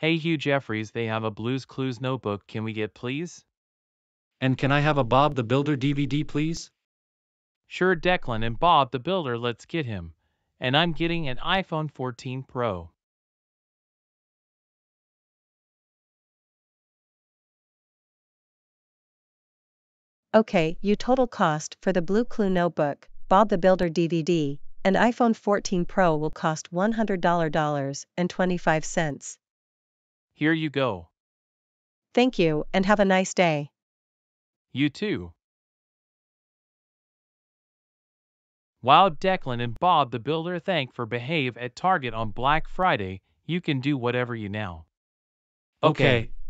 Hey Hugh Jeffries, they have a Blues Clues notebook can we get please? And can I have a Bob the Builder DVD, please? Sure Declan and Bob the Builder, let's get him. And I'm getting an iPhone 14 Pro. Okay, you total cost for the Blue Clue notebook, Bob the Builder DVD, and iPhone 14 Pro will cost $100.25. Here you go. Thank you and have a nice day. You too. While Declan and Bob the Builder thank for behave at Target on Black Friday, you can do whatever you now. Okay.